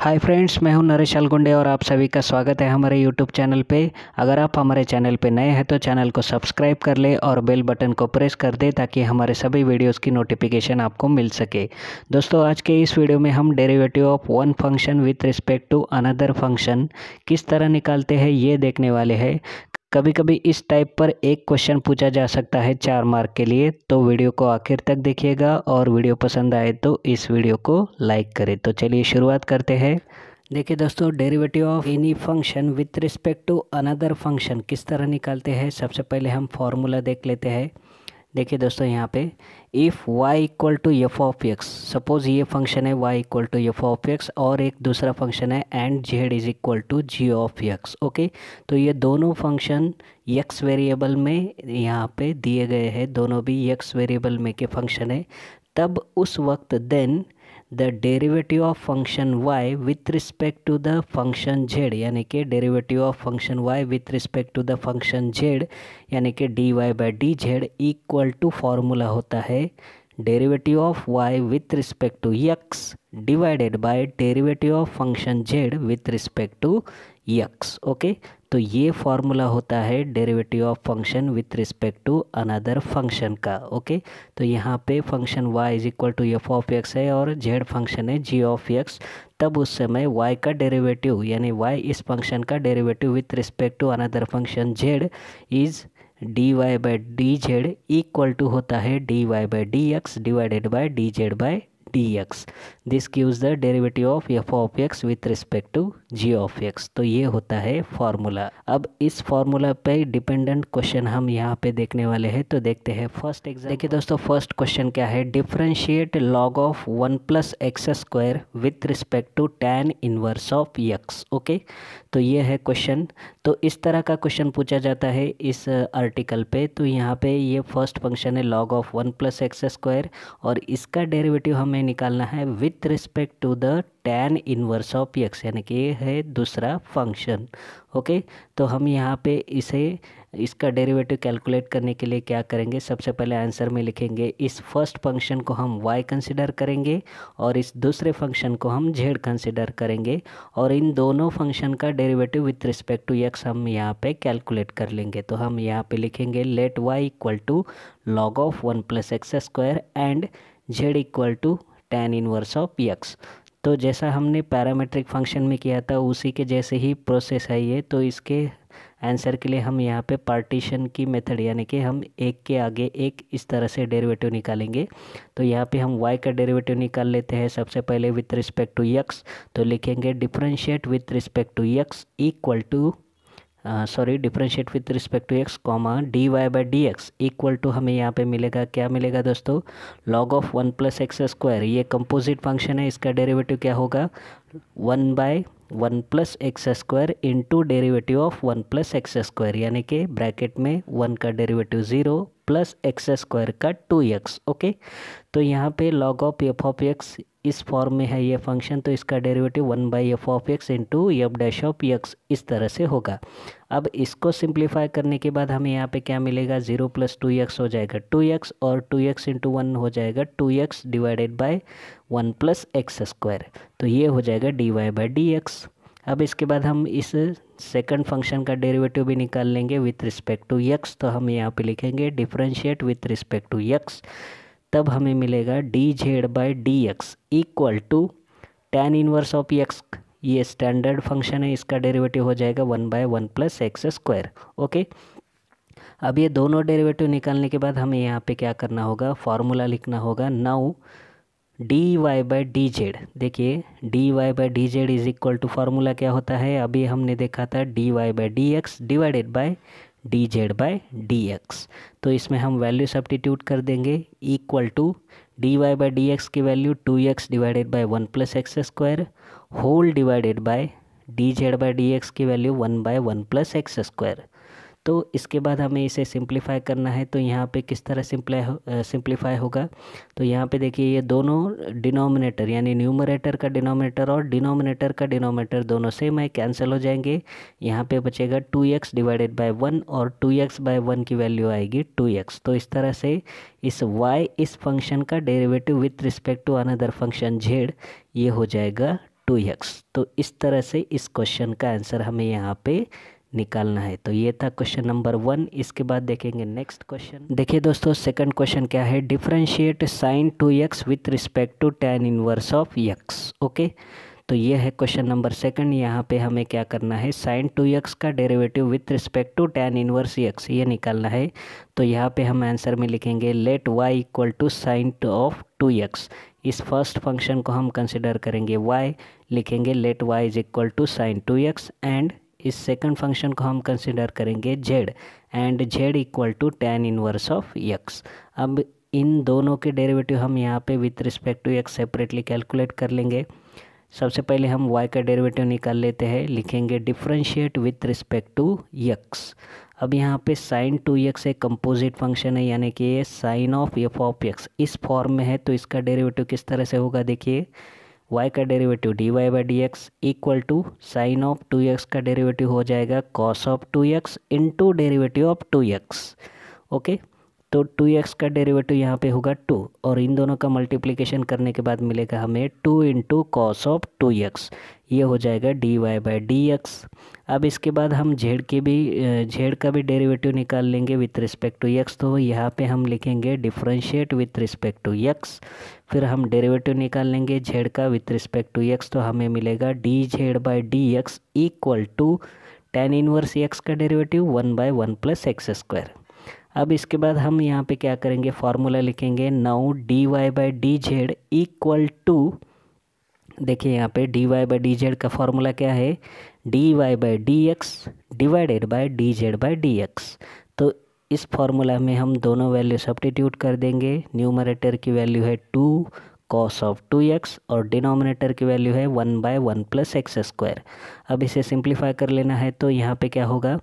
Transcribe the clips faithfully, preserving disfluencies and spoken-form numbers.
Hi friends, मैं हूं नरेश अलगुंडे और आप सभी का स्वागत है हमारे यूट्यूब चैनल पे। अगर आप हमारे चैनल पे नए हैं तो चैनल को सब्सक्राइब कर ले और बेल बटन को प्रेस कर दे ताकि हमारे सभी वीडियोस की नोटिफिकेशन आपको मिल सके। दोस्तों, आज के इस वीडियो में हम derivative of one function with respect to another function किस तरह निकालते हैं ये देखने वाले हैं। कभी कभी इस टाइप पर एक क्वेश्चन पूछा जा सकता है चार मार्क के लिए, तो वीडियो को आखिर तक देखिएगा और वीडियो पसंद आए तो इस वीडियो को लाइक करें। तो चलिए शुरुआत करते हैं। देखिए दोस्तों, derivative of any function with respect to another function किस तरह निकालते हैं। सबसे पहले हम फॉर्मूला देख लेते हैं। देखिए दोस्तों, यहाँ पे if y equal to F of X, suppose ये फंक्शन है y equal to F of X और एक दूसरा फंक्शन है and z is equal to G of x. Okay, तो ये दोनों फंक्शन x वेरिएबल में यहाँ पे दिए गए हैं, दोनों भी x वेरिएबल में के फंक्शन है। तब उस वक्त then the derivative of function y with respect to the function z, यानी कि derivative of function y with respect to the function z यानी कि D Y by D Z equal to formula होता है derivative of y with respect to x divided by derivative of function z with respect to x। Okay, तो ये formula होता है derivative of function with respect to another function का। Okay okay? तो यहाँ पे function y is equal to F of X है और z फंक्शन है जी ऑफ एक्स। तब उस समय y का डेरिवेटिव यानी y इस फंक्शन का derivative with respect to another function z is D Y by D Z equal to होता है D Y by D x divided by D Z by D X. This gives the derivative of F of X with respect to G of x. तो ये होता है formula. अब इस formula पे dependent question हम यहाँ पे देखने वाले हैं, तो देखते हैं फर्स्ट एग्जाम्पल। देखिए दोस्तों, फर्स्ट क्वेश्चन क्या है, differentiate log of one plus x square with respect to tan inverse of x. Okay, तो ये है क्वेश्चन। तो इस तरह का क्वेश्चन पूछा जाता है इस आर्टिकल पे। तो यहाँ पे ये फर्स्ट फंक्शन है log of one plus x square और इसका डेरिवेटिव हमें निकालना है with respect to the tan inverse of X, यानी कि ये है दूसरा फंक्शन। ओके, तो हम यहाँ पे इसे इसका डेरिवेटिव कैलकुलेट करने के लिए क्या करेंगे, सबसे पहले आंसर में लिखेंगे इस फर्स्ट फंक्शन को हम y कंसिडर करेंगे और इस दूसरे फंक्शन को हम z कंसिडर करेंगे और इन दोनों फंक्शन का derivative with respect to x हम यहाँ पे कैलकुलेट कर लेंगे। तो हम यहाँ पे लिखेंगे let y equal to log of one plus x square and z equal to tan inverse of x। तो जैसा हमने पैरामेट्रिक फंक्शन में किया था उसी के जैसे ही प्रोसेस है ये। तो इसके आंसर के लिए हम यहाँ पे पार्टीशन की मेथड यानी कि हम एक के आगे एक इस तरह से डेरिवेटिव निकालेंगे। तो यहाँ पे हम y का डेरिवेटिव निकाल लेते हैं सबसे पहले विथ रिस्पेक्ट टू x। तो लिखेंगे differentiate with respect to x equal to sorry differentiate with respect to X comma D Y by D x equal to हमें यहाँ पे मिलेगा, क्या मिलेगा दोस्तों, log of one plus x square. ये कंपोजिट फंक्शन है, इसका डेरिवेटिव क्या होगा, one by one plus x square into derivative of one plus x square यानी कि ब्रैकेट में वन का derivative zero plus x square का टू एक्स। ओके, तो यहाँ पे log of F of x इस फॉर्म में है ये फंक्शन, तो इसका derivative one by F of X into F dash of x इस तरह से होगा। अब इसको सिंप्लीफाई करने के बाद हमें यहाँ पे क्या मिलेगा, जीरो प्लस टू एक्स हो जाएगा टू एक्स और टू एक्स इंटू वन हो जाएगा two x divided by one plus x square. तो ये हो जाएगा D Y by D x. अब इसके बाद हम इस सेकंड फंक्शन का डेरिवेटिव भी निकाल लेंगे विथ रिस्पेक्ट टू एक्स। तो हम यहाँ पे लिखेंगे differentiate with respect to x. तब हमें मिलेगा d Z by D x equal to tan inverse of x. ये स्टैंडर्ड फंक्शन है, इसका डेरिवेटिव हो जाएगा one by one plus x square. Okay, अब ये दोनों डेरिवेटिव निकालने के बाद हमें यहाँ पे क्या करना होगा, फॉर्मूला लिखना होगा। Now d Y by D z, देखिए d Y by D z is equal to formula क्या होता है, अभी हमने देखा था d Y by D x divided by d Z by D x. तो इसमें हम वैल्यू सब्स्टिट्यूट कर देंगे equal to d Y by D x की value two x divided by one plus x square whole divided by d Z by D x की value one by one plus x square. तो इसके बाद हमें इसे simplify करना है। तो यहाँ पे किस तरह सिंप्लाई हो, सिंप्लीफाई होगा, तो यहाँ पे देखिए ये दोनों डिनोमिनेटर यानी न्यूमरेटर का डिनोमिनेटर और डिनोमिनेटर का डिनोमिनेटर दोनों सेम है, कैंसिल हो जाएंगे। यहाँ पे बचेगा two x divided by one और टू एक्स बाय वन की वैल्यू आएगी टू एक्स। तो इस तरह से इस y इस फंक्शन का derivative with respect to another function z ये हो जाएगा टू एक्स। तो इस तरह से इस क्वेश्चन का आंसर हमें यहाँ पे निकालना है। तो ये था क्वेश्चन नंबर वन। इसके बाद देखेंगे नेक्स्ट क्वेश्चन। देखिए दोस्तों, सेकंड क्वेश्चन क्या है, differentiate sine two x with respect to tan inverse of x. Okay, तो ये है क्वेश्चन नंबर सेकंड। यहाँ पे हमें क्या करना है, साइन टू एक्स का derivative with respect to tan inverse x ये निकालना है। तो यहाँ पे हम आंसर में लिखेंगे let y equal to sine of two x. इस फर्स्ट फंक्शन को हम कंसिडर करेंगे y, लिखेंगे let y is equal to sine two x, and इस सेकंड फंक्शन को हम कंसिडर करेंगे z, and z equal to tan inverse of x। अब इन दोनों के डेरिवेटिव हम यहाँ पे with respect to x separately calculate कर लेंगे। सबसे पहले हम y का डेरिवेटिव निकाल लेते हैं, लिखेंगे differentiate with respect to x। अब यहाँ पे साइन टू एक्स एक कंपोजिट फंक्शन है, यानी कि ये sine of F of x इस फॉर्म में है। तो इसका डेरिवेटिव किस तरह से होगा, देखिए y का derivative d Y by D x equal to sine of two x का डेरिवेटिव हो जाएगा cos of two x into derivative of two x. Okay, तो टू एक्स का डेरिवेटिव यहाँ पे होगा टू, और इन दोनों का मल्टीप्लिकेशन करने के बाद मिलेगा हमें two into cos of two x, ये हो जाएगा D Y by D x. अब इसके बाद हम जेड के भी जेड का भी डेरिवेटिव निकाल लेंगे विथ रिस्पेक्ट टू एक्स। तो यहाँ पे हम लिखेंगे differentiate with respect to x, फिर हम डेरिवेटिव निकाल लेंगे जेड का विथ रिस्पेक्ट टू एक्स। तो हमें मिलेगा d Z by D x equal to tan inverse x का derivative one by one plus x square. अब इसके बाद हम यहाँ पे क्या करेंगे, फार्मूला लिखेंगे now d Y by D Z equal to, देखिए यहाँ पे D Y by D z का फार्मूला क्या है, D Y by D x divided by D Z by D x. तो इस फार्मूला में हम दोनों वैल्यू सब्स्टिट्यूट कर देंगे। न्यूमरेटर की वैल्यू है two cos of two x और डिनोमिनेटर की वैल्यू है one by one plus x square. अब इसे सिंप्लीफाई कर लेना है, तो यहाँ पे क्या होगा,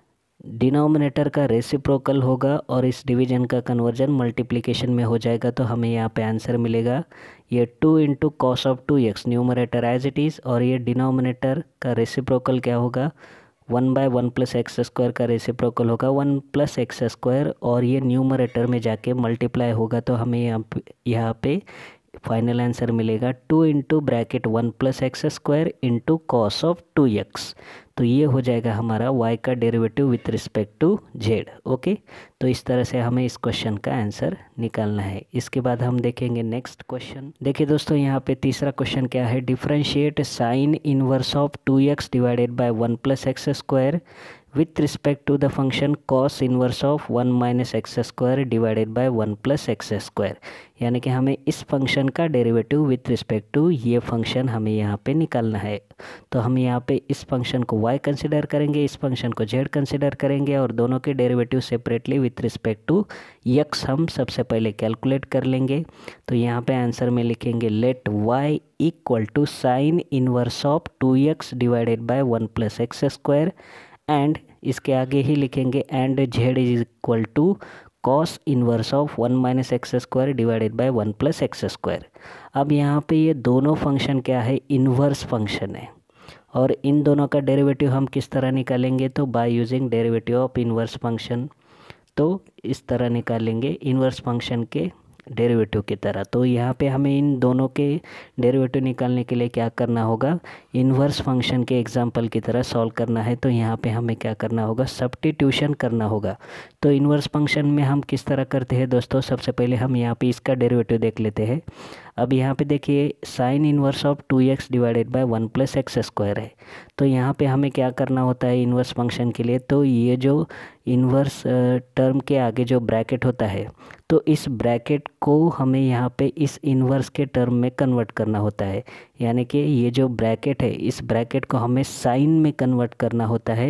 डिनोमिनेटर का रेसिप्रोकल होगा और इस डिवीजन का कन्वर्जन मल्टीप्लिकेशन में हो जाएगा। तो हमें यहाँ पे आंसर मिलेगा ये two into cos of two x numerator as it is, और ये डिनोमिनेटर का रेसिप्रोकल क्या होगा, one by one plus x square का रेसिप्रोकल होगा वन प्लस एक्स स्क्वायर, और ये न्यूमरेटर में जाके मल्टीप्लाई होगा। तो हमें यहाँ पे यहाँ पे फाइनल आंसर मिलेगा two into bracket one plus x square into cos of two x. तो ये हो जाएगा हमारा y का derivative with respect to z। Okay, तो इस तरह से हमें इस क्वेश्चन का आंसर निकालना है। इसके बाद हम देखेंगे नेक्स्ट क्वेश्चन। देखिए दोस्तों, यहाँ पे तीसरा क्वेश्चन क्या है, differentiate sine inverse of two x divided by one plus x square with respect to the function cos inverse of one minus x square divided by one plus x square. यानी कि हमें इस function का derivative with respect to ये function हमें यहाँ पे निकालना है। तो हम यहाँ पे इस फंक्शन को y कंसिडर करेंगे, इस फंक्शन को z कंसिडर करेंगे, और दोनों के derivative separately with respect to x हम सबसे पहले कैलकुलेट कर लेंगे। तो यहाँ पे आंसर में लिखेंगे let y equal to sine inverse of two x divided by one plus x square, and इसके आगे ही लिखेंगे and z is equal to cos inverse of one minus x square divided by one plus x square. अब यहाँ पे ये दोनों function क्या है, इन्वर्स फंक्शन है, और इन दोनों का डेरिवेटिव हम किस तरह निकालेंगे, तो by using derivative of inverse function. तो इस तरह निकालेंगे इन्वर्स फंक्शन के डेरिवेटिव की तरह। तो यहाँ पे हमें इन दोनों के डेरिवेटिव निकालने के लिए क्या करना होगा, इन्वर्स फंक्शन के एग्जांपल की तरह सॉल्व करना है। तो यहाँ पे हमें क्या करना होगा, सब्स्टिट्यूशन करना होगा। तो इन्वर्स फंक्शन में हम किस तरह करते हैं दोस्तों, सबसे पहले हम यहाँ पे इसका डेरिवेटिव देख लेते हैं। अब यहाँ पे देखिए sine inverse of two x divided by one plus x square है। तो यहाँ पे हमें क्या करना होता है इन्वर्स फंक्शन के लिए, तो ये जो इन्वर्स टर्म के आगे जो ब्रैकेट होता है, तो इस ब्रैकेट को हमें यहाँ पे इस इन्वर्स के टर्म में कन्वर्ट करना होता है। यानी कि ये जो ब्रैकेट है, इस ब्रैकेट को हमें साइन में कन्वर्ट करना होता है,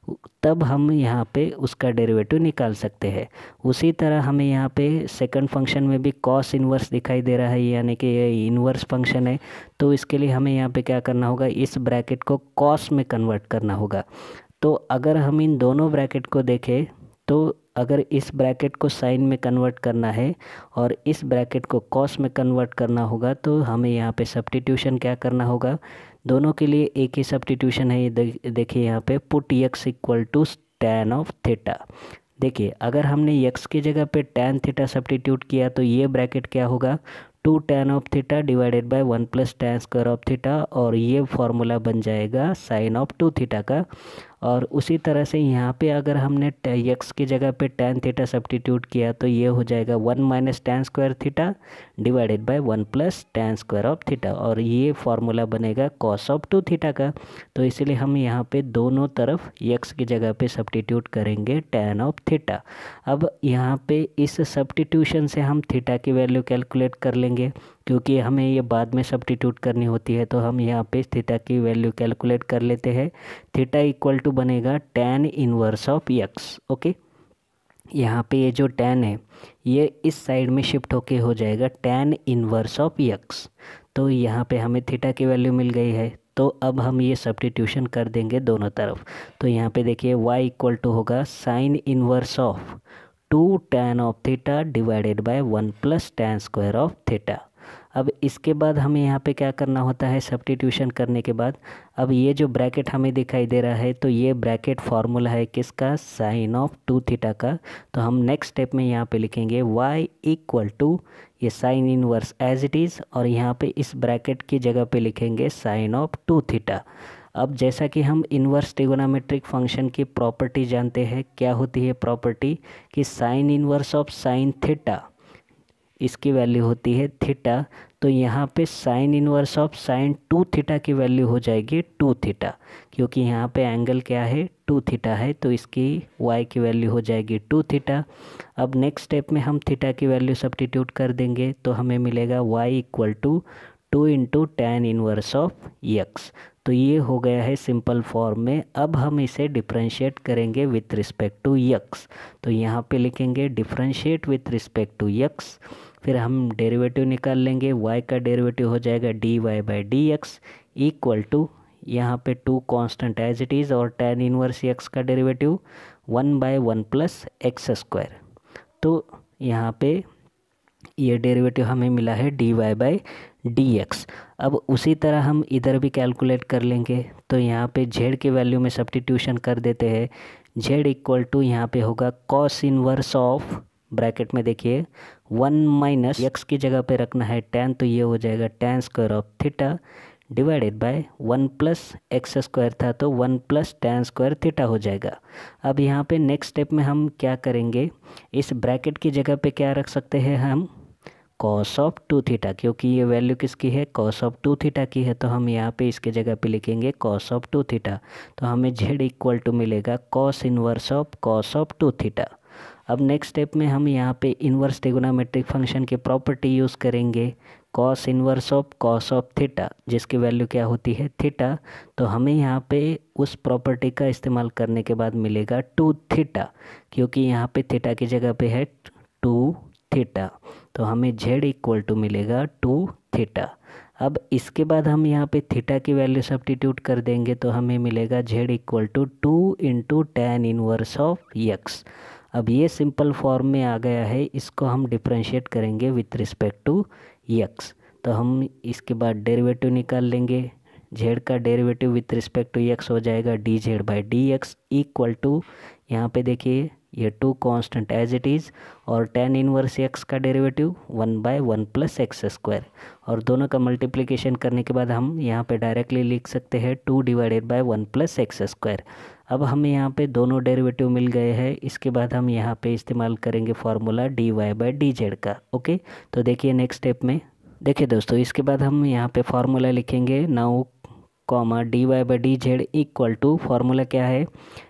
तब हम यहाँ पे उसका डेरिवेटिव निकाल सकते हैं। उसी तरह हमें यहाँ पे सेकंड फंक्शन में भी कॉस इन्वर्स दिखाई दे रहा है, यानी कि ये इन्वर्स फंक्शन है। तो इसके लिए हमें यहाँ पे क्या करना होगा, इस ब्रैकेट को कॉस में कन्वर्ट करना होगा। तो अगर हम इन दोनों ब्रैकेट को देखें, तो अगर इस ब्रैकेट को साइन में कन्वर्ट करना है और इस ब्रैकेट को कॉस में कन्वर्ट करना होगा, तो हमें यहाँ पे सब्स्टिट्यूशन क्या करना होगा, दोनों के लिए एक ही सब्स्टिट्यूशन है। देखिए यहाँ पे put x equal to tan of theta. देखिए अगर हमने एक्स की जगह पे टैन थीटा सब्स्टिट्यूट किया तो ये ब्रैकेट क्या होगा, two tan of theta divided by one plus tan square of theta, और ये फॉर्मूला बन जाएगा साइन ऑफ टू थीटा का। और उसी तरह से यहाँ पे अगर हमने एक्स की जगह पे टेन थीटा सब्स्टिट्यूट किया तो ये हो जाएगा one minus tan square theta divided by one plus tan square of theta, और ये फार्मूला बनेगा कॉस ऑफ टू थीटा का। तो इसलिए हम यहाँ पे दोनों तरफ एक्स की जगह पे सब्स्टिट्यूट करेंगे टेन ऑफ थीटा। अब यहाँ पे इस सब्स्टिट्यूशन से हम थीटा की वैल्यू कैलकुलेट कर लेंगे, क्योंकि हमें ये बाद में सब्स्टिट्यूट करनी होती है। तो हम यहाँ पे थीटा की वैल्यू कैलकुलेट कर लेते हैं। थीटा इक्वल टू बनेगा tan inverse of x. Okay, यहाँ पे ये जो टेन है ये इस साइड में शिफ्ट होके हो जाएगा टेन इनवर्स ऑफ एक्स। तो यहाँ पे हमें थीटा की वैल्यू मिल गई है। तो अब हम ये सब्स्टिट्यूशन कर देंगे दोनों तरफ। तो यहाँ पे देखिए y इक्वल टू होगा sine inverse of two tan of theta divided by one plus tan square of theta. अब इसके बाद हमें यहाँ पे क्या करना होता है सब्स्टिट्यूशन करने के बाद, अब ये जो ब्रैकेट हमें दिखाई दे रहा है तो ये ब्रैकेट फार्मूला है किसका, साइन ऑफ टू थीटा का। तो हम नेक्स्ट स्टेप में यहाँ पे लिखेंगे y इक्वल टू ये sine inverse as it is, और यहाँ पे इस ब्रैकेट की जगह पे लिखेंगे साइन ऑफ टू थीटा। अब जैसा कि हम इन्वर्स ट्रिगोनोमेट्रिक फंक्शन की प्रॉपर्टी जानते हैं, क्या होती है प्रॉपर्टी कि sine inverse of sine theta, इसकी वैल्यू होती है थीटा। तो यहाँ पे sine inverse of sine two theta की वैल्यू हो जाएगी टू थीटा, क्योंकि यहाँ पे एंगल क्या है, टू थीटा है, तो इसकी y की वैल्यू हो जाएगी टू थीटा। अब नेक्स्ट स्टेप में हम थीटा की वैल्यू सब्स्टिट्यूट कर देंगे तो हमें मिलेगा y equal to two into tan inverse of x. तो ये हो गया है सिंपल फॉर्म में। अब हम इसे डिफरेंशिएट करेंगे विथ रिस्पेक्ट टू एक्स। तो यहाँ पे लिखेंगे differentiate with respect to x, फिर हम डेरिवेटिव निकाल लेंगे। y का डेरिवेटिव हो जाएगा D Y by D x equal to यहाँ पे two constant as it is, और टेन इनवर्स एक्स का derivative one by one plus x square. तो यहाँ पे ये डेरिवेटिव हमें मिला है D Y by D x. अब उसी तरह हम इधर भी कैलकुलेट कर लेंगे। तो यहाँ पे z की वैल्यू में सब्स्टिट्यूशन कर देते हैं। z इक्वल टू यहाँ पे होगा कॉस इनवर्स ऑफ, ब्रैकेट में देखिए वन माइनस एक्स की जगह पे रखना है टेन, तो ये हो जाएगा tan square of theta divided by one plus x square था तो one plus tan square theta हो जाएगा। अब यहाँ पे नेक्स्ट स्टेप में हम क्या करेंगे, इस ब्रैकेट की जगह पे क्या रख सकते हैं हम, कॉस ऑफ टू थीटा, क्योंकि ये वैल्यू किसकी है, कॉस ऑफ टू थीटा की है। तो हम यहाँ पे इसके जगह पे लिखेंगे कॉस ऑफ टू थीटा। तो हमें z इक्वल टू मिलेगा cos inverse of cos of two theta. अब नेक्स्ट स्टेप में हम यहाँ पे इन्वर्स ट्रिगोनोमेट्रिक फंक्शन की प्रॉपर्टी यूज़ करेंगे, cos inverse of cos of theta, जिसकी वैल्यू क्या होती है थीटा। तो हमें यहाँ पे उस प्रॉपर्टी का इस्तेमाल करने के बाद मिलेगा टू थीटा, क्योंकि यहाँ पे थीटा की जगह पे है टू थीटा। तो हमें z इक्वल टू मिलेगा टू थीटा। अब इसके बाद हम यहाँ पे थीटा की वैल्यू सब्स्टिट्यूट कर देंगे तो हमें मिलेगा z equal to two into tan inverse of x. अब ये सिंपल फॉर्म में आ गया है, इसको हम डिफरेंशिएट करेंगे विथ रिस्पेक्ट टू एक्स। तो हम इसके बाद डेरिवेटिव निकाल लेंगे। z का derivative with respect to x हो जाएगा D Z by D x equal to, यहाँ पे देखिए ये two constant as it is, और टेन इनवर्स एक्स का derivative one by one plus x square, और दोनों का मल्टीप्लिकेशन करने के बाद हम यहाँ पे डायरेक्टली लिख सकते हैं two divided by one plus x square. अब हमें यहाँ पे दोनों डेरिवेटिव मिल गए हैं। इसके बाद हम यहाँ पे इस्तेमाल करेंगे formula d Y by D z का। ओके, तो देखिए नेक्स्ट स्टेप में देखिए दोस्तों, इसके बाद हम यहाँ पे फार्मूला लिखेंगे now comma D Y by D Z equal to, formula क्या है,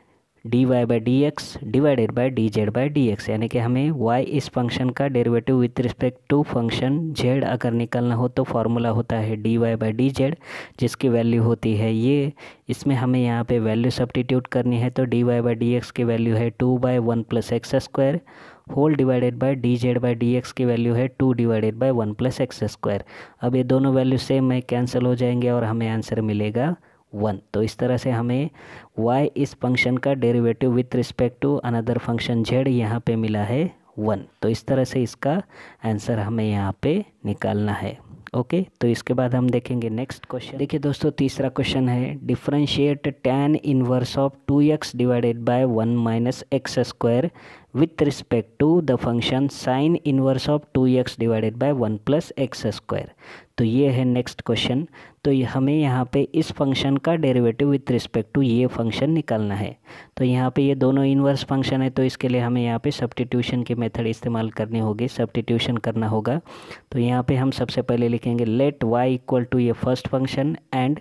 D Y by D x divided by D Z by D x, यानी कि हमें y इस फंक्शन का derivative with respect to function z अगर निकालना हो तो फार्मूला होता है D Y by D z, जिसकी वैल्यू होती है ये। इसमें हमें यहाँ पे वैल्यू सब्स्टिट्यूट करनी है, तो d Y by D x की वैल्यू है two by one plus x square whole divided by D Z by D x की वैल्यू है two divided by one plus x square. अब ये दोनों वैल्यू सेम है, कैंसिल हो जाएंगे और हमें आंसर मिलेगा वन। तो इस तरह से हमें y इस फंक्शन का derivative with respect to another function z यहाँ पे मिला है वन। तो इस तरह से इसका आंसर हमें यहाँ पे निकालना है। ओके okay, तो इसके बाद हम देखेंगे नेक्स्ट क्वेश्चन। देखिए दोस्तों, तीसरा क्वेश्चन है differentiate tan inverse of two x divided by one minus x square with respect to the function sine inverse of two x divided by one plus x square. तो ये है next question. तो ये हमें यहाँ पे इस फंक्शन का डेरिवेटिव विथ रिस्पेक्ट टू ये फंक्शन निकालना है। तो यहाँ पे ये दोनों इनवर्स फंक्शन है, तो इसके लिए हमें यहाँ पे सब्स्टिट्यूशन की मेथड इस्तेमाल करनी होगी, सब्स्टिट्यूशन करना होगा। तो यहाँ पे हम सबसे पहले लिखेंगे लेट y इक्वल टू ये first function and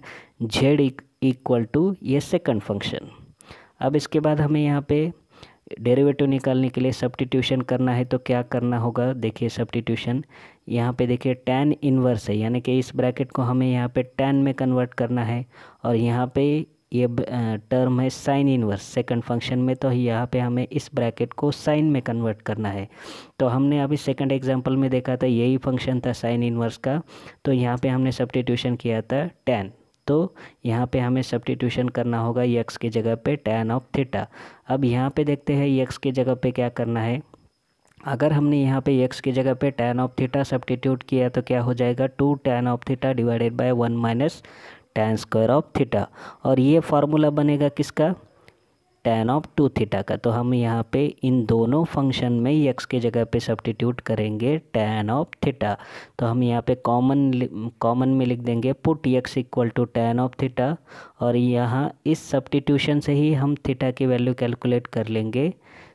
z equal to ये सेकंड फंक्शन। अब इसके बाद हमें यहाँ पे डेरिवेटिव निकालने के लिए सब्स्टिट्यूशन करना है। तो क्या करना होगा, देखिए सब्स्टिट्यूशन यहाँ पे देखिए tan इनवर्स है, यानी कि इस ब्रैकेट को हमें यहाँ पे tan में कन्वर्ट करना है, और यहाँ पे ये टर्म है साइन इनवर्स सेकंड फंक्शन में, तो यहाँ पे हमें इस ब्रैकेट को साइन में कन्वर्ट करना है। तो हमने अभी सेकंड एग्जांपल में देखा था यही फंक्शन था साइन इनवर्स का, तो यहाँ पे हमने सब्स्टिट्यूशन किया था tan। तो यहाँ पे हमें सब्स्टिट्यूशन करना होगा x की जगह पे tan ऑफ थीटा। अब यहाँ पे देखते हैं x की जगह पे क्या करना है। अगर हमने यहाँ पे x की जगह पे tan ऑफ थीटा सब्स्टिट्यूट किया तो क्या हो जाएगा, two tan of theta divided by one minus tan square of theta. और ये फार्मूला बनेगा किसका, tan ऑफ टू थीटा का। तो हम यहाँ पे इन दोनों फंक्शन में x के जगह पे सब्स्टिट्यूट करेंगे tan ऑफ थीटा। तो हम यहाँ पे कॉमन कॉमन में लिख देंगे put x equal to tan of theta, और यहाँ इस सब्स्टिट्यूशन से ही हम थीटा की वैल्यू कैलकुलेट कर लेंगे,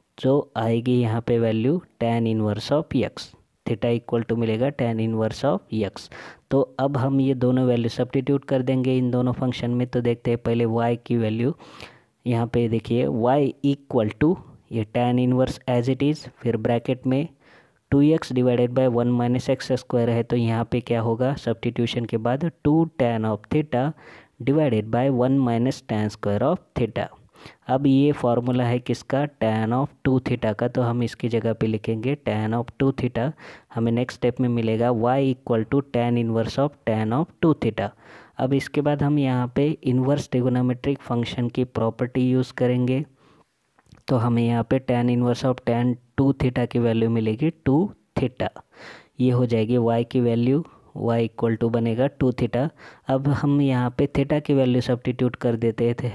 जो आएगी यहाँ पे value tan inverse of x। Theta equal to मिलेगा tan इनवर्स ऑफ x। तो अब हम ये दोनों वैल्यू सब्स्टिट्यूट कर देंगे इन दोनों फंक्शन में। तो देखते हैं पहले y की वैल्यू, यहाँ पे देखिए y इक्वल टू ये tan inverse as it is, फिर ब्रैकेट में two x divided by one minus x square है, तो यहाँ पे क्या होगा सब्स्टिट्यूशन के बाद two tan of theta divided by one minus tan square of theta. अब ये फार्मूला है किसका, tan ऑफ टू थीटा का, तो हम इसकी जगह पे लिखेंगे tan ऑफ टू थीटा। हमें नेक्स्ट स्टेप में मिलेगा y equal to tan inverse of tan of two theta. अब इसके बाद हम यहाँ पे इन्वर्स ट्रिगोनोमेट्रिक फंक्शन की प्रॉपर्टी यूज़ करेंगे। तो हमें यहाँ पे tan inverse of tan two theta की वैल्यू मिलेगी टू थीटा। ये हो जाएगी y की वैल्यू, y इक्वल टू बनेगा टू थीटा। अब हम यहाँ पे थीटा की वैल्यू सब्स्टिट्यूट कर देते थे।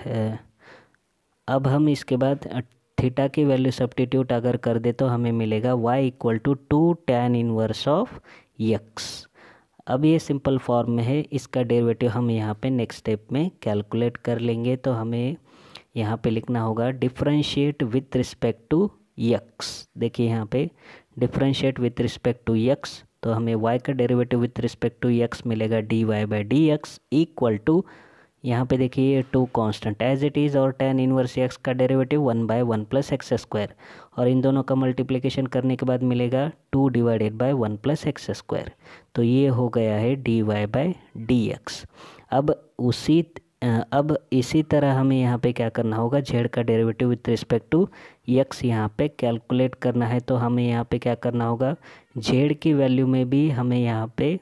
अब हम इसके बाद थीटा की वैल्यू सब्स्टिट्यूट अगर कर दे तो हमें मिलेगा y equal to two tan inverse of x। अब ये सिंपल फॉर्म में है, इसका डेरिवेटिव हम यहाँ पे नेक्स्ट स्टेप में कैलकुलेट कर लेंगे। तो हमें यहाँ पे लिखना होगा differentiate with respect to x। देखिए यहाँ पे differentiate with respect to x, तो हमें y का derivative with respect to x मिलेगा d Y by D x equal to, यहाँ पे देखिए two constant as it is, और tan इनवर्स x का derivative one by one plus x square, और इन दोनों का मल्टीप्लिकेशन करने के बाद मिलेगा two divided by one plus x square. तो ये हो गया है D Y by D x. अब उसी अब इसी तरह हमें यहाँ पे क्या करना होगा, z का derivative with respect to x यहाँ पे कैलकुलेट करना है। तो हमें यहाँ पे क्या करना होगा, z की वैल्यू में भी हमें यहाँ पे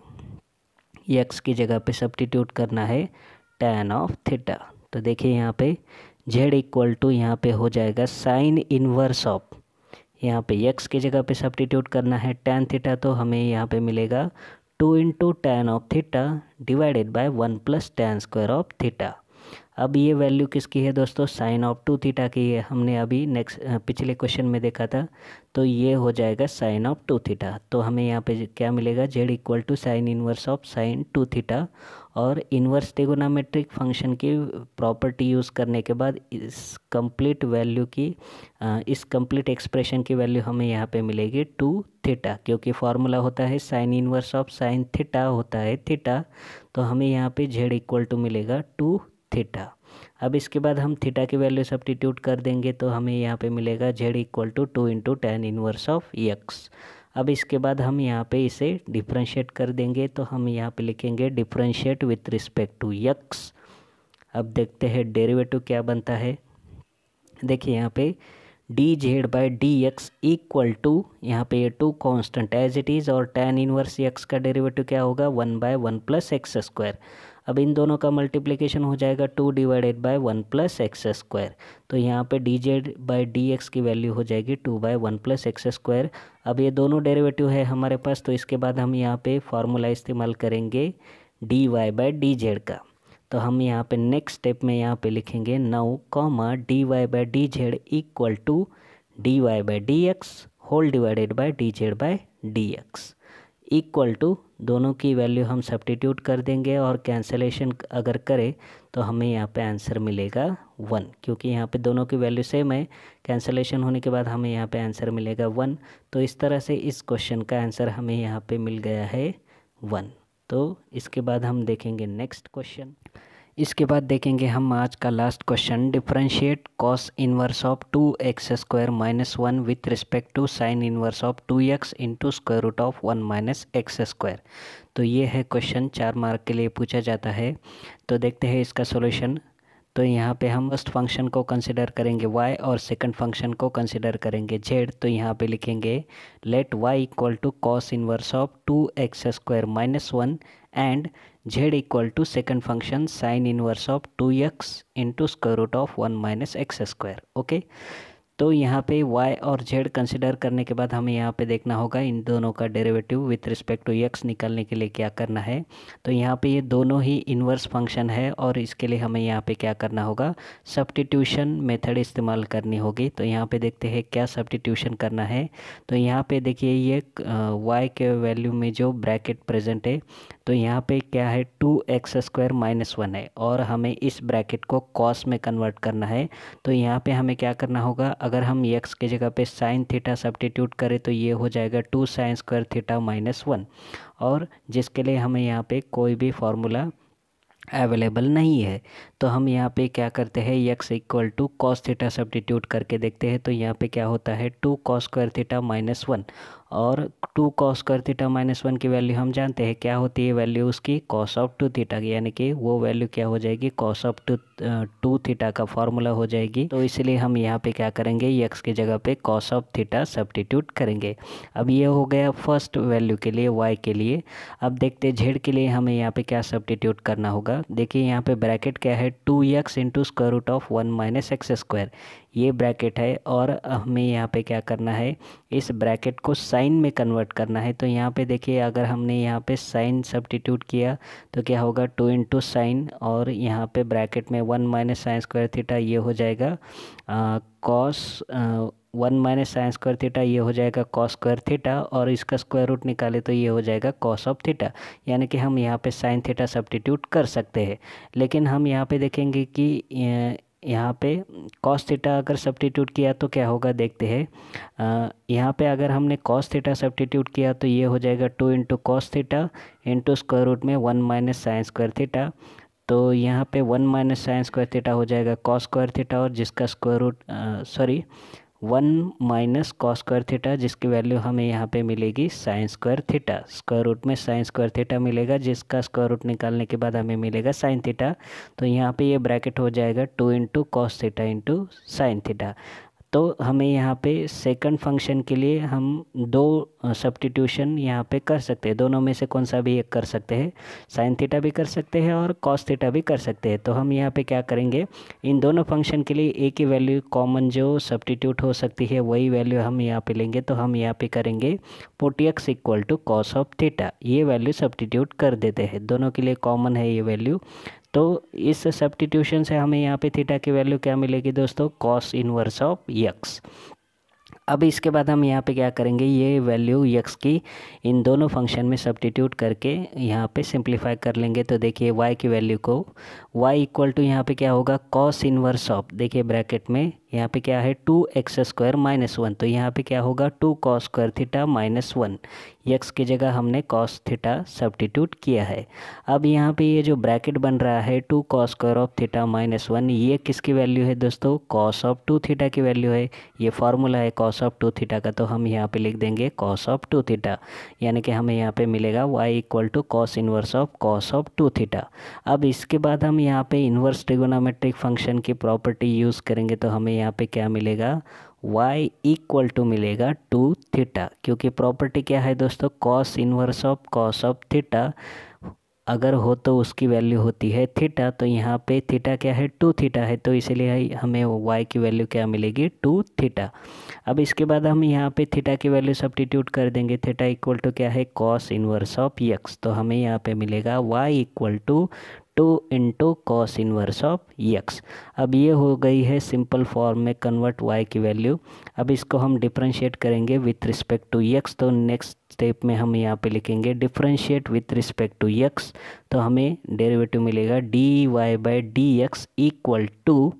x की जगह पे सब्स्टिट्यूट करना है tan ऑफ थीटा। तो देखिए यहाँ पे z इक्वल टू यहाँ पे हो जाएगा साइन इनवर्स ऑफ, यहाँ पे x की जगह पे सब्स्टिट्यूट करना है tan थीटा, तो हमें यहाँ पे मिलेगा two into tan of theta divided by one plus tan square of theta. अब ये वैल्यू किसकी है दोस्तों, साइन ऑफ टू थीटा की है, हमने अभी नेक्स्ट पिछले क्वेश्चन में देखा था। तो ये हो जाएगा साइन ऑफ टू थीटा। तो हमें यहाँ पे क्या मिलेगा, z equal to sine inverse of sine two theta, और इन्वर्स ट्रिगोनोमेट्रिक फंक्शन की प्रॉपर्टी यूज़ करने के बाद इस कंप्लीट वैल्यू की इस कंप्लीट एक्सप्रेशन की वैल्यू हमें यहाँ पे मिलेगी टू थीटा, क्योंकि फार्मूला होता है sine inverse of sine theta होता है थीटा। तो हमें यहाँ पे z इक्वल टू मिलेगा टू थीटा। अब इसके बाद हम थीटा की वैल्यू सब्स्टिट्यूट कर देंगे, तो हमें यहाँ पे मिलेगा z equal to two into tan inverse of x। अब इसके बाद हम यहाँ पे इसे डिफरेंशिएट कर देंगे, तो हम यहाँ पे लिखेंगे differentiate with respect to x। अब देखते हैं डेरिवेटिव क्या बनता है। देखिए यहाँ पे D Z by D x equal to, यहाँ पे ये two constant as it is, और टैन इनवर्स x का डेरिवेटिव क्या होगा, one by one plus x square. अब इन दोनों का मल्टीप्लिकेशन हो जाएगा two divided by one plus x square. तो यहाँ पे D Z by D x की वैल्यू हो जाएगी two by one plus x square. अब ये दोनों डेरिवेटिव है हमारे पास, तो इसके बाद हम यहाँ पे फार्मूला इस्तेमाल करेंगे d Y by D z का। तो हम यहाँ पे नेक्स्ट स्टेप में यहाँ पे लिखेंगे now comma D Y by D Z equal to d Y by D x whole divided by D Z by D x equal to, दोनों की वैल्यू हम सब्स्टिट्यूट कर देंगे और कैंसलेशन अगर करें तो हमें यहाँ पे आंसर मिलेगा वन, क्योंकि यहाँ पे दोनों की वैल्यू सेम है। कैंसलेशन होने के बाद हमें यहाँ पे आंसर मिलेगा वन। तो इस तरह से इस क्वेश्चन का आंसर हमें यहाँ पे मिल गया है वन। तो इसके बाद हम देखेंगे नेक्स्ट क्वेश्चन। इसके बाद देखेंगे हम आज का last question, differentiate cos inverse of two x square minus one with respect to sine inverse of two x into square root of one minus x square. तो ये है क्वेश्चन, चार मार्क के लिए पूछा जाता है। तो देखते हैं इसका सॉल्यूशन। तो यहाँ पे हम फर्स्ट फंक्शन को कंसिडर करेंगे y और सेकंड फंक्शन को कंसिडर करेंगे z। तो यहाँ पे लिखेंगे let y equal to cos inverse of two x square minus one and z equal to second function sine inverse of two x into square root of one minus x square. Okay, तो यहाँ पे y और z consider करने के बाद हमें यहाँ पे देखना होगा इन दोनों का derivative with respect to x निकालने के लिए क्या करना है। तो यहाँ पे ये दोनों ही इन्वर्स फंक्शन है और इसके लिए हमें यहाँ पे क्या करना होगा, सब्स्टिट्यूशन मेथड इस्तेमाल करनी होगी। तो यहाँ पे देखते हैं क्या सब्स्टिट्यूशन करना है। तो यहाँ पे देखिए ये y के वैल्यू में जो ब्रैकेट प्रेजेंट है, तो यहाँ पे क्या है two x square minus one है और हमें इस ब्रैकेट को कॉस में कन्वर्ट करना है। तो यहाँ पे हमें क्या करना होगा, अगर हम x के जगह पे साइन थीटा सब्स्टिट्यूट करें तो ये हो जाएगा two sine square theta minus one, और जिसके लिए हमें यहाँ पे कोई भी फार्मूला अवेलेबल नहीं है। तो हम यहाँ पे क्या करते हैं, x equal to cos theta substitute करके देखते हैं। तो यहाँ पे क्या होता है two cos square theta minus one, और two cos square theta minus one की वैल्यू हम जानते हैं क्या होती है, वैल्यू उसकी कॉस ऑफ टू थीटा की, यानी कि वो वैल्यू क्या हो जाएगी, cos of two two theta का फॉर्मूला हो जाएगी। तो इसलिए हम यहाँ पे क्या करेंगे, x की जगह पे कॉस ऑफ थीटा सब्स्टिट्यूट करेंगे। अब ये हो गया फर्स्ट वैल्यू के लिए, y के लिए। अब देखते हैं z के लिए हमें यहाँ पे क्या सब्स्टिट्यूट करना होगा। देखिए यहाँ पे ब्रैकेट क्या है, two x into square root of one minus x square, ये ब्रैकेट है। और हमें यहाँ पे क्या करना है, इस ब्रैकेट को साइन में कन्वर्ट करना है। तो यहाँ पे देखिए अगर हमने यहाँ पे साइन सब्स्टिट्यूट किया तो क्या होगा, टू इंटू साइन, और यहाँ पे ब्रैकेट में one minus sine square theta, ये हो जाएगा cos one minus sine square theta, ये हो जाएगा कॉस स्क्वायर थीटा, और इसका स्क्वायर रूट निकाले तो ये हो जाएगा कॉस ऑफ थीटा। यानी कि हम यहाँ पे साइन थीटा सब्स्टिट्यूट कर सकते हैं। लेकिन हम यहाँ पे देखेंगे कि यहाँ पे कॉस थीटा अगर सब्स्टिट्यूट किया तो क्या होगा, देखते हैं। यहाँ पे अगर हमने कॉस थीटा सब्स्टिट्यूट किया तो ये हो जाएगा two into cos theta into square root में one minus sine square theta. तो यहाँ पे one minus sine square theta हो जाएगा कॉस स्क्वायर थीटा, और जिसका square root sorry one minus cos square theta, जिसकी वैल्यू हमें यहाँ पे मिलेगी sine square theta. Square root में साइन स्क्वायर थीटा मिलेगा, जिसका स्क्वायर रूट निकालने के बाद हमें मिलेगा साइन थीटा। तो यहाँ पे ये ब्रैकेट हो जाएगा two into cos theta into sine theta. तो हमें यहाँ पे सेकंड फंक्शन के लिए हम दो सब्स्टिट्यूशन यहाँ पे कर सकते हैं, दोनों में से कौन सा भी एक कर सकते हैं, साइन थीटा भी कर सकते हैं और कॉस थीटा भी कर सकते हैं। तो हम यहाँ पे क्या करेंगे, इन दोनों फंक्शन के लिए एक ही वैल्यू कॉमन जो सब्स्टिट्यूट हो सकती है वही वैल्यू हम यहाँ पे लेंगे। तो हम यहाँ पे करेंगे put x equal to cos of theta, ये वैल्यू सब्स्टिट्यूट कर देते हैं, दोनों के लिए कॉमन है ये वैल्यू। तो इस सब्स्टिट्यूशन से हमें यहाँ पे थीटा की वैल्यू क्या मिलेगी दोस्तों, कॉस इनवर्स ऑफ एक्स। अब इसके बाद हम यहाँ पे क्या करेंगे, ये वैल्यू एक्स की इन दोनों फंक्शन में सब्स्टिट्यूट करके यहाँ पे सिंप्लीफाई कर लेंगे। तो देखिए y की वैल्यू को y इक्वल टू यहाँ पे क्या होगा, कॉस इनवर्स ऑफ, देखिए ब्रैकेट में यहाँ पे क्या है two x square minus one, तो यहाँ पे क्या होगा two cos square theta minus one, x की जगह हमने कॉस थीटा सब्स्टिट्यूट किया है। अब यहाँ पे ये जो ब्रैकेट बन रहा है two cos square of theta minus one, ये किसकी वैल्यू है दोस्तों, कॉस ऑफ टू थीटा की वैल्यू है। ये फार्मूला है कॉस ऑफ टू थीटा का, तो हम यहाँ पे लिख देंगे कॉस ऑफ टू थीटा, यानी कि हमें यहाँ पे मिलेगा y equal to cos inverse of cos of two theta. अब इसके बाद हम यहाँ पे इन्वर्स ट्रिगोनोमेट्रिक फंक्शन की प्रॉपर्टी यूज़ करेंगे। तो हमें यहाँ पे क्या मिलेगा, y इक्वल टू मिलेगा टू थीटा, क्योंकि प्रॉपर्टी क्या है दोस्तों, cos inverse of cos of theta अगर हो तो उसकी वैल्यू होती है थीटा। तो यहाँ पे थीटा क्या है, टू थीटा है, तो इसीलिए हमें y की वैल्यू क्या मिलेगी, टू थीटा। अब इसके बाद हम यहाँ पे थीटा की वैल्यू सब्स्टिट्यूट कर देंगे। थीटा इक्वल टू क्या है, कॉस इनवर्स ऑफ एक्स, तो हमें यहाँ पे मिलेगा y equal to two into cos inverse of x. अब ये हो गई है सिंपल फॉर्म में कन्वर्ट वाई की वैल्यू। अब इसको हम डिफरेंशिएट करेंगे विथ रिस्पेक्ट टू यक्स। तो नेक्स्ट स्टेप में हम यहाँ पे लिखेंगे differentiate with respect to x. तो हमें डेरिवेटिव मिलेगा d Y by D x equal to,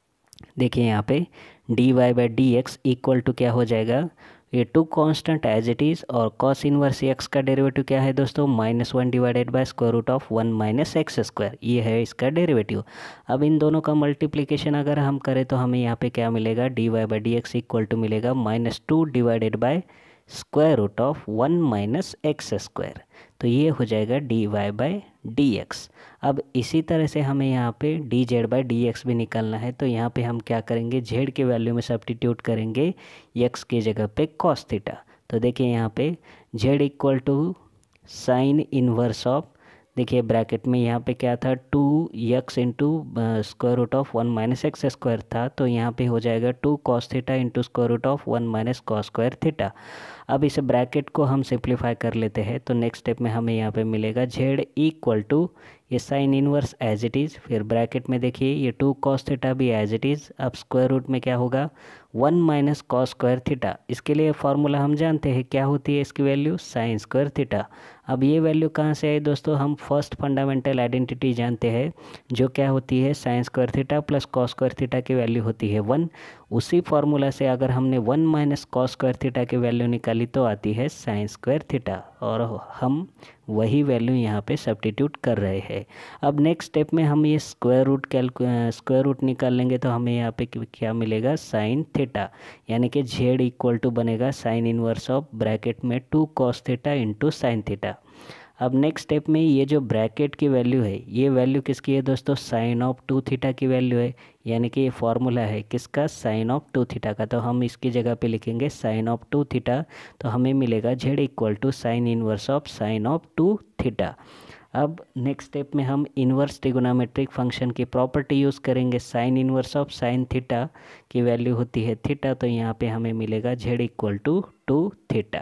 देखिए यहाँ पे D Y by D x equal to क्या हो जाएगा, ये two constant as it is, और कॉस इनवर्स एक्स का डेरिवेटिव क्या है दोस्तों, minus one divided by square root of one minus x square, ये है इसका डेरिवेटिव। अब इन दोनों का मल्टीप्लिकेशन अगर हम करें तो हमें यहाँ पे क्या मिलेगा, d Y by D x equal to मिलेगा minus two divided by square root of one minus x square. तो ये हो जाएगा D Y by D x. अब इसी तरह से हमें यहाँ पे D Z by D x भी निकालना है। तो यहाँ पे हम क्या करेंगे, जेड के वैल्यू में सब्स्टिट्यूट करेंगे एक्स की जगह पे कॉस थीटा। तो देखिए यहाँ पे z equal to sine inverse of, देखिए ब्रैकेट में यहाँ पे क्या था, two x into square root of one minus x square था। तो यहाँ पे हो जाएगा two cos theta into square root of one minus cos square theta. अब इस ब्रैकेट को हम सिंप्लीफाई कर लेते हैं। तो नेक्स्ट स्टेप में हमें यहाँ पे मिलेगा जेड इक्वल टू ये sine inverse as it is, फिर ब्रैकेट में देखिए ये टू कॉस थीटा भी एज इट इज़। अब स्क्वायर रूट में क्या होगा, one minus cos square theta. इसके लिए फार्मूला हम जानते हैं क्या होती है इसकी वैल्यू, साइन स्क्वायर थीटा। अब ये वैल्यू कहाँ से आई दोस्तों, हम फर्स्ट फंडामेंटल आइडेंटिटी जानते हैं जो क्या होती है, sine square theta plus cos square theta की वैल्यू होती है वन। उसी फार्मूला से अगर हमने one minus cos square theta की वैल्यू निकाली तो आती है साइन स्क्वायर थीटा, और हम वही वैल्यू यहाँ पे सब्स्टिट्यूट कर रहे हैं। अब नेक्स्ट स्टेप में हम ये स्क्वायर रूट कैलकु स्क्वायर रूट निकाल लेंगे। तो हमें यहाँ पे क्या मिलेगा, साइन थीटा, यानी कि जेड इक्वल टू बनेगा साइन इनवर्स ऑफ ब्रैकेट में two cos theta into sine theta. अब नेक्स्ट स्टेप में ये जो ब्रैकेट की वैल्यू है, ये वैल्यू किसकी है दोस्तों, साइन ऑफ टू थीटा की वैल्यू है, यानी कि ये फॉर्मूला है किसका, साइन ऑफ टू थीटा का। तो हम इसकी जगह पे लिखेंगे साइन ऑफ टू थीटा। तो हमें मिलेगा Z equal to sine inverse of sine of two theta. अब नेक्स्ट स्टेप में हम इन्वर्स ट्रिगोनोमेट्रिक फंक्शन की प्रॉपर्टी यूज़ करेंगे। Sine inverse of sine theta की वैल्यू होती है थीटा। तो यहाँ पे हमें मिलेगा Z equal to two theta.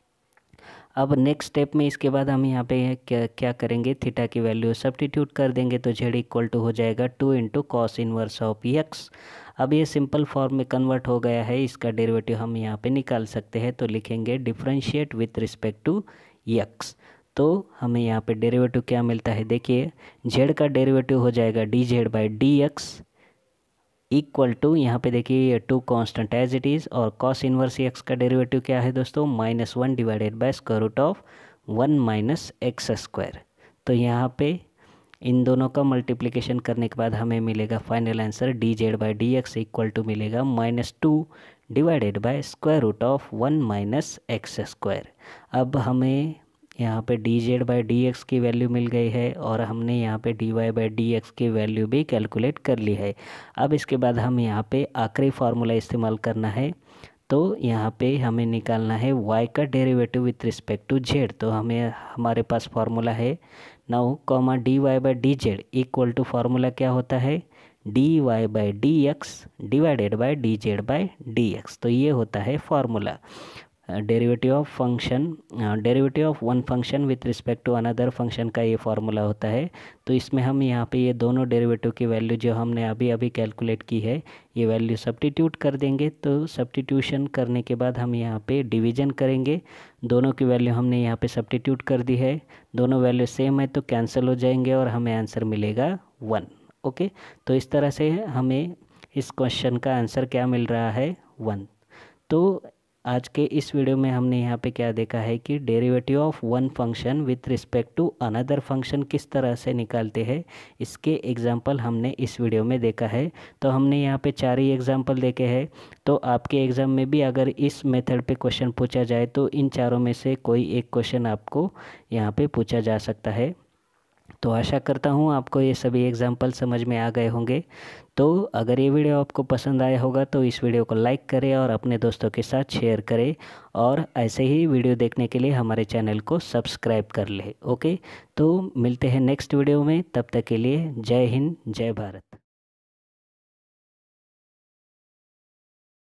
अब नेक्स्ट स्टेप में इसके बाद हम यहाँ पे क्या क्या करेंगे, थीटा की वैल्यू सब्स्टिट्यूट कर देंगे। तो जेड इक्वल टू हो जाएगा two into cos inverse of x. अब ये सिंपल फॉर्म में कन्वर्ट हो गया है, इसका डेरिवेटिव हम यहाँ पे निकाल सकते हैं। तो लिखेंगे differentiate with respect to x. तो हमें यहाँ पे डेरिवेटिव क्या मिलता है, देखिए जेड का डेरिवेटिव हो जाएगा D Z by D x equal to, यहाँ पे देखिए ये two constant as it is, और कॉस इनवर्स एक्स का डेरिवेटिव क्या है दोस्तों, minus one divided by square root of one minus x square. तो यहाँ पे इन दोनों का मल्टीप्लिकेशन करने के बाद हमें मिलेगा final answer D Z by D x equal to मिलेगा minus two divided by square root of one minus x square. अब हमें यहाँ पे D Z by D x की वैल्यू मिल गई है, और हमने यहाँ पे D Y by D x की वैल्यू भी कैलकुलेट कर ली है। अब इसके बाद हम यहाँ पे आखिरी फार्मूला इस्तेमाल करना है। तो यहाँ पे हमें निकालना है y का derivative with respect to z। तो हमें हमारे पास फार्मूला है now comma D Y by D Z equal to formula क्या होता है, D Y by D x divided by D Z by D x. तो ये होता है formula derivative of function, derivative of one function with respect to another function का ये formula होता है। तो इसमें हम यहाँ पे ये दोनों डेरिवेटिव की वैल्यू जो हमने अभी अभी कैलकुलेट की है, ये वैल्यू सब्स्टिट्यूट कर देंगे। तो सब्स्टिट्यूशन करने के बाद हम यहाँ पे डिवीजन करेंगे, दोनों की वैल्यू हमने यहाँ पे सब्स्टिट्यूट कर दी है, दोनों वैल्यू सेम है तो कैंसिल हो जाएंगे और हमें आंसर मिलेगा वन। ओके, तो इस तरह से हमें इस क्वेश्चन का आंसर क्या मिल रहा है, वन। तो आज के इस वीडियो में हमने यहाँ पे क्या देखा है कि derivative of one function with respect to another function किस तरह से निकालते हैं, इसके एग्जांपल हमने इस वीडियो में देखा है। तो हमने यहाँ पे चार ही एग्जांपल देखे हैं। तो आपके एग्ज़ाम में भी अगर इस मेथड पे क्वेश्चन पूछा जाए तो इन चारों में से कोई एक क्वेश्चन आपको यहाँ पे पूछा जा सकता है। तो आशा करता हूँ आपको ये सभी एग्जाम्पल समझ में आ गए होंगे। तो अगर ये वीडियो आपको पसंद आया होगा तो इस वीडियो को लाइक करें और अपने दोस्तों के साथ शेयर करें, और ऐसे ही वीडियो देखने के लिए हमारे चैनल को सब्सक्राइब कर लें। ओके, तो मिलते हैं नेक्स्ट वीडियो में, तब तक के लिए जय हिंद जय भारत।